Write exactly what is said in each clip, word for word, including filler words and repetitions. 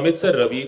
Amit sir, Ravi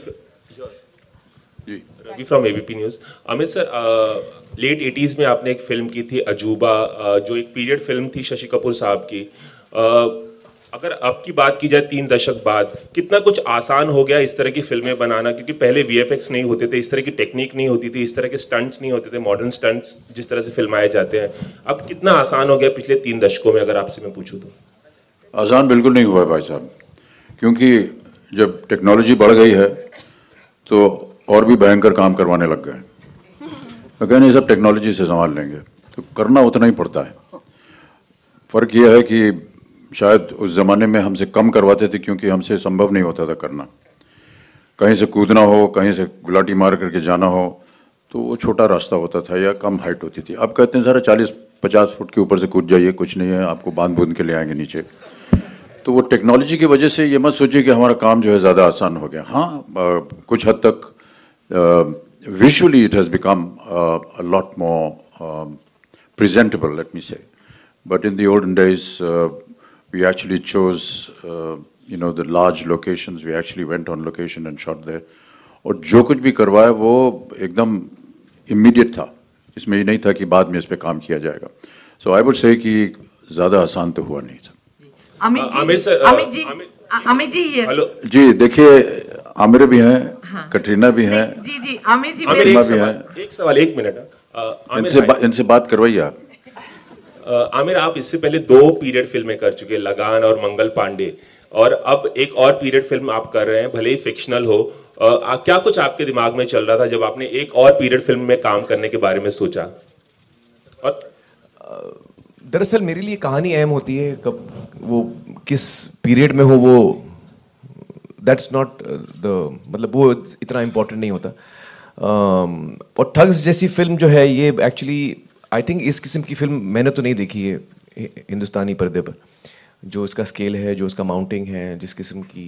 ji Ravi from ABP news. Amit sir, late eighties में आपने एक फिल्म की थी अजूबा, uh, जो एक पीरियड फिल्म थी शशि कपूर साहब की। uh, अगर अब की बात की जाए तीन दशक बाद, कितना कुछ आसान हो गया इस तरह की फिल्में बनाना, क्योंकि पहले वीएफएक्स नहीं होते थे, इस तरह की टेक्निक नहीं होती थी, इस तरह के स्टंट्स नहीं होते थे, मॉडर्न स्टंट्स जिस तरह से फिल्माए जाते हैं। अब कितना आसान हो गया पिछले तीन दशकों में, अगर आपसे मैं पूछूं तो? आसान बिल्कुल नहीं हुआ है भाई साहब, क्योंकि जब टेक्नोलॉजी बढ़ गई है तो और भी भयंकर काम करवाने लग गए। तो कहने सब टेक्नोलॉजी से संभाल लेंगे, तो करना उतना ही पड़ता है। फ़र्क यह है कि शायद उस ज़माने में हमसे कम करवाते थे, क्योंकि हमसे संभव नहीं होता था करना। कहीं से कूदना हो, कहीं से गुलाटी मार करके जाना हो, तो वो छोटा रास्ता होता था या कम हाइट होती थी। अब कहते हैं सारा चालीस पचास फुट के ऊपर से कूद जाइए, कुछ नहीं है, आपको बांध बूंद के ले आएंगे नीचे। तो वो टेक्नोलॉजी की वजह से ये मत सोचिए कि हमारा काम जो है ज़्यादा आसान हो गया। हाँ, आ, कुछ हद तक visually it has become a lot more presentable, let me say, but in the olden days we actually chose uh, you know the large locations. We actually went on location and shot there. और जो कुछ भी करवाया वो एकदम immediate था, इसमें ये नहीं था कि बाद में इस पे काम किया जाएगा। So I would say कि ज़्यादा आसान तो हुआ नहीं था। अमित जी, अमित सर, अमित जी, अमित जी ये हेलो जी, देखिए आमिर भी हैं, हाँ। कटरीना भी हैं, जी जी अमित जी, आमिर, एक सवाल, एक सवाल एक मिनट, इनसे बा, इनसे बात करवाइए आप। आमिर, आप इससे पहले दो पीरियड फिल्में कर चुके, लगान और मंगल पांडे, और अब एक और पीरियड फिल्म आप कर रहे हैं, भले ही फिक्शनल हो। आ, क्या कुछ आपके दिमाग में चल रहा था जब आपने एक और पीरियड फिल्म में काम करने के बारे में सोचा? और दरअसल मेरे लिए कहानी अहम होती है, कब वो किस पीरियड में हो, वो दैट्स नॉट द मतलब वो इतना इम्पोर्टेंट नहीं होता। uh, और ठग्स जैसी फिल्म जो है, ये एक्चुअली आई थिंक इस किस्म की फिल्म मैंने तो नहीं देखी है हिंदुस्तानी पर्दे पर, जो उसका स्केल है, जो उसका माउंटिंग है, जिस किस्म की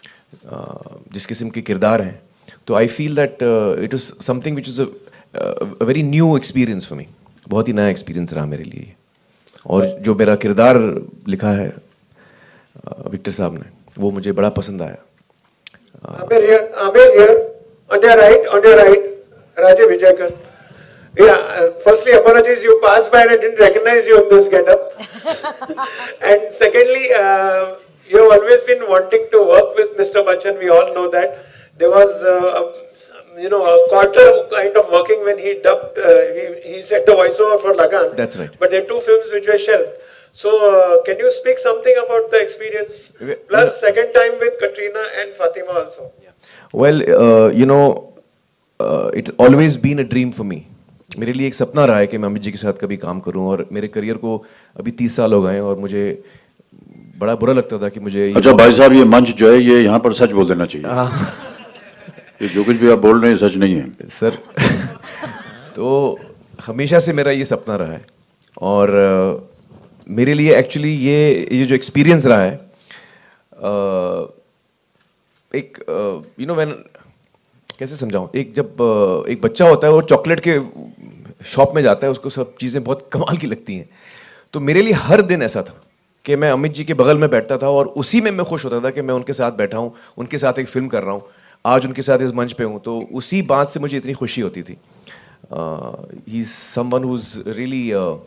जिस किस्म के किरदार हैं। तो I feel that it is something which is a very new experience for me. बहुत ही नया एक्सपीरियंस रहा मेरे लिए। और जो मेरा किरदार लिखा है विक्टर साहब ने, वो मुझे बड़ा पसंद आया। Aamir here, Amir here, on your right, on your right, Rajiv Vijayakar. Yeah, uh, firstly, apologies, you passed by and I didn't recognize you in this getup. And secondly, uh, you have always been wanting to work with Mister Bachchan. We all know that. There was, uh, a, you know, a quarter kind of working when he dubbed, uh, he, he said the voiceover for Lagan. That's right. But there are two films which were shelved. So, uh, can you speak something about the experience? Plus, second time with Katrina and Fatima also. Well, uh, you know, uh, it's always been a dream for me. मेरे लिए एक सपना रहा है कि मैं अमित जी के साथ कभी काम करूं, और मेरे करियर को अभी तीस साल हो गए हैं, और मुझे बड़ा बुरा लगता था कि मुझे। अच्छा भाई साहब, ये मंच जो है ये यहाँ पर सच बोल देना चाहिए। ये जो कुछ भी आप बोल रहे हैं सच नहीं है सर। तो हमेशा से मेरा ये सपना रहा है, और uh, मेरे लिए एक्चुअली ये ये जो एक्सपीरियंस रहा है, uh, एक यू नो व्हेन कैसे समझाऊं, एक जब एक बच्चा होता है और चॉकलेट के शॉप में जाता है, उसको सब चीज़ें बहुत कमाल की लगती हैं। तो मेरे लिए हर दिन ऐसा था कि मैं अमित जी के बगल में बैठता था, और उसी में मैं खुश होता था कि मैं उनके साथ बैठा हूँ, उनके साथ एक फिल्म कर रहा हूँ, आज उनके साथ इस मंच पे हूँ। तो उसी बात से मुझे इतनी खुशी होती थी। He is someone who is really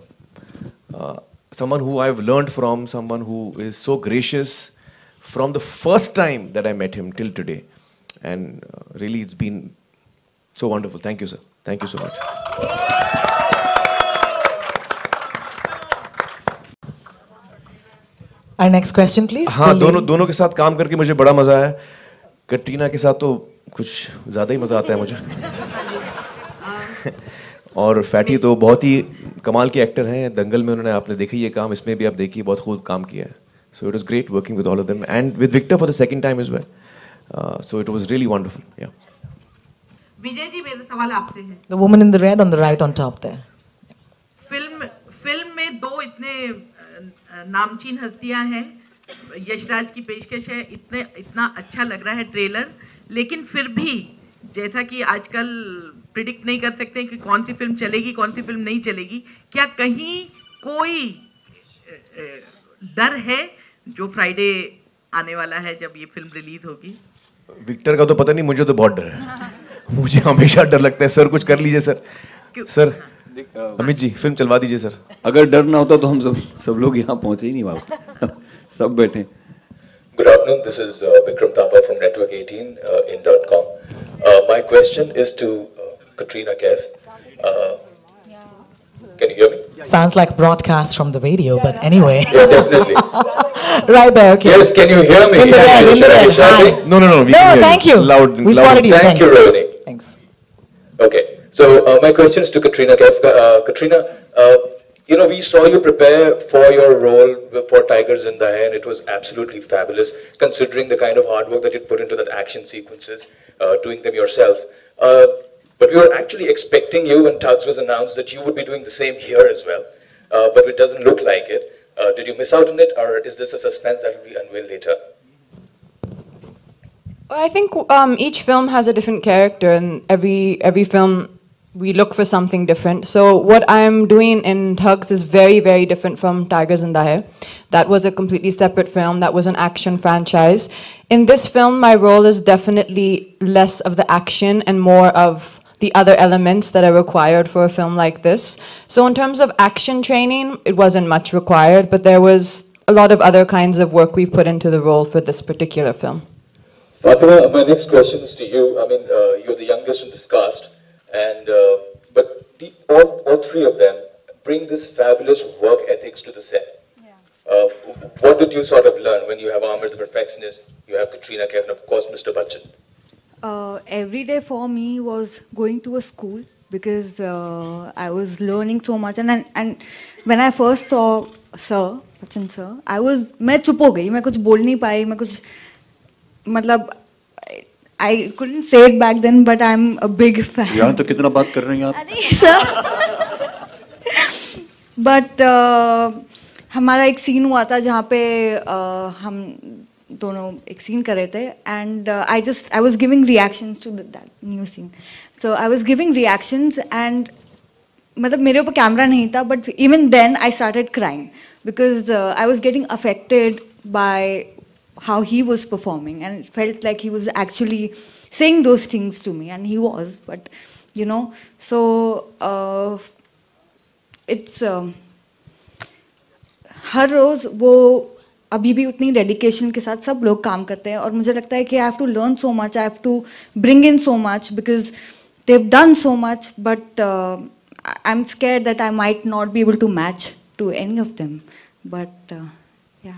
someone who I have learned from, someone who is so gracious from the first time that I met him till today, and uh, really it's been so wonderful. Thank you, sir. Thank you so much. Our next question, please. हाँ, दोनों दोनों के साथ काम करके मुझे बड़ा मजा आया। कटरीना के साथ तो कुछ ज़्यादा ही मज़ा आता है मुझे। और फैटी तो बहुत ही कमाल के एक्टर हैं। दंगल में उन्होंने, आपने देखा ये काम, इसमें भी आप देखिए बहुत खूब काम किया है। So it was great working with all of them and with Victor for the second time as well. Uh, so it was really wonderful. Yeah. Vijay ji, मेरा सवाल आपसे है। The woman in the red on the right on top there. Film film में दो इतने नामचीन हस्तियां हैं, यशराज की पेशकश है, इतने इतना अच्छा लग रहा है ट्रेलर, लेकिन फिर भी जैसा कि आजकल प्रिडिक्ट नहीं कर सकते कि कौन सी फिल्म चलेगी कौन सी फिल्म नहीं चलेगी, क्या कहीं कोई डर है जो फ्राइडे आने वाला है जब ये फिल्म रिलीज होगी? विक्टर का तो पता नहीं, मुझे तो बहुत डर है। मुझे हमेशा डर लगता है। सर कुछ कर लीजिए sir. Sir Amit ji film चलवा दीजिए सर। अगर डर ना होता तो हम सब सब लोग यहाँ पहुंचे ही नहीं वापस। सब बैठे। Good afternoon. This is uh, Vikram Thapa from Network eighteen uh, in dot com. Uh, my question is to uh, Katrina Kaif. Uh, can you hear me? Sounds like a broadcast from the radio, but anyway. Yeah, definitely. Right there, okay. Yes, can you hear me? In the red, in the Should I be red. shouting? Hi. No, no, no. We No, can hear thank you. Loud, We loud. spotted you. Thank Thanks. you, Ravani. Thanks. Okay. So uh, my question is to Katrina Kaif. Uh, Katrina, uh, you know, we saw you prepare for your role for Tigers in the Hair, and it was absolutely fabulous, considering the kind of hard work that you put into that action sequences, uh, doing them yourself. Uh, but we were actually expecting you when Tugs was announced that you would be doing the same here as well. Uh, but it doesn't look like it. Uh, did you miss out on it, or is this a suspense that will be unveiled later? I think um, each film has a different character, and every every film we look for something different. So what I'm doing in Tugs is very, very different from Tigers in the Hair. That was a completely separate film. That was an action franchise. In this film, my role is definitely less of the action and more of the other elements that are required for a film like this. So in terms of action training, it wasn't much required, but there was a lot of other kinds of work we've put into the role for this particular film. Fatima, my next question is to you. I mean, uh, you're the youngest in this cast, and uh, but the, all, all three of them bring this fabulous work ethics to the set. Yeah. Uh, what did you sort of learn when you have Amir the perfectionist, you have Katrina Kaif, and of course Mister Bachchan? Uh, every day for me was going to a school, because uh, I was learning so much, and, and and when I first saw Sir Bachchan sir, I was मैं चुप हो गई, मैं कुछ बोल नहीं पाई, मैं कुछ मतलब I couldn't say it back then, but I'm a big fan. यहाँ तो कितना बात कर रही हैं आप? अरे सर, but uh, हमारा एक सीन हुआ था जहाँ पे uh, हम दोनों एक सीन कर रहे थे, and uh, I just I was giving reactions to the, that new scene. So I was giving reactions, and मतलब मेरे ऊपर कैमरा नहीं था, but even then I started crying because uh, I was getting affected by how he was performing, and it felt like he was actually saying those things to me, and he was, but you know, so uh, it's uh, हर रोज वो अभी भी उतनी dedication के साथ सब लोग काम करते हैं, और मुझे लगता है कि I have to learn so much, I have to bring in so much, because they have done so much, but I am scared that I might not be able to match to any of them, but yeah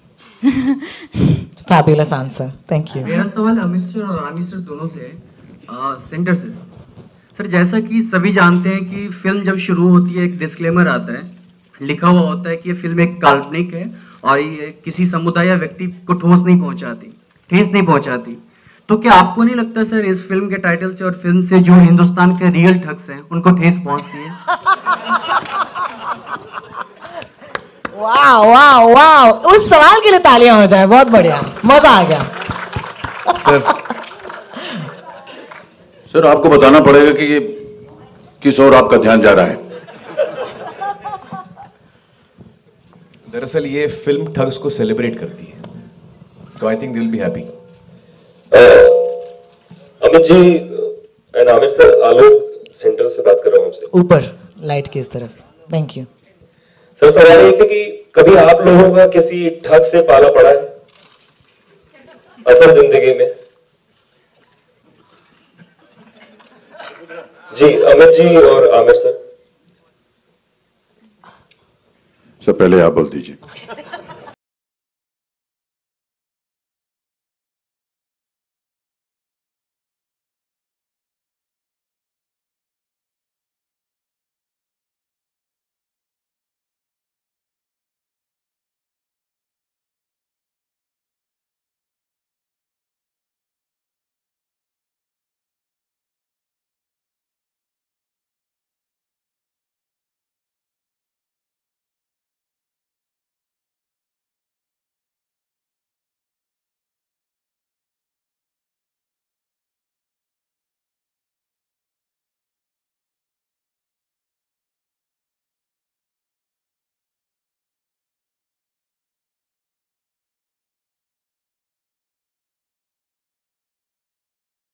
Fabulous answer. Thank you. मेरा सवाल Amit sir और Aamir sir दोनों से है, centre से। Sir जैसा कि सभी जानते हैं कि फिल्म जब शुरू होती है एक डिस्क्लेमर आता है, लिखा हुआ होता है कि ये फिल्म एक काल्पनिक है और ये किसी समुदाय या व्यक्ति को ठोस नहीं पहुंचाती, ठेस नहीं पहुंचाती। तो क्या आपको नहीं लगता सर इस फिल्म के टाइटल से और फिल्म से जो हिंदुस्तान के रियल ठग्स हैं उनको ठेस पहुंचती है? वाह वाह वाह, उस सवाल के लिए तालियां हो जाए, बहुत बढ़िया, मजा आ गया। सर सर आपको बताना पड़ेगा कि ये किस ओर आपका ध्यान जा रहा है। दरअसल ये फिल्म ठग्स को सेलिब्रेट करती है, तो I think they will be happy. Amit ji and Aamir sir, Alok centre से बात कर रहा हूँ आपसे। ऊपर लाइट की इस तरफ। Thank you sir. सवाल ये है कि कभी आप लोगों का किसी ठग से पाला पड़ा है असल जिंदगी में? जी अमित जी और आमिर सर। सर पहले आप बोल दीजिए।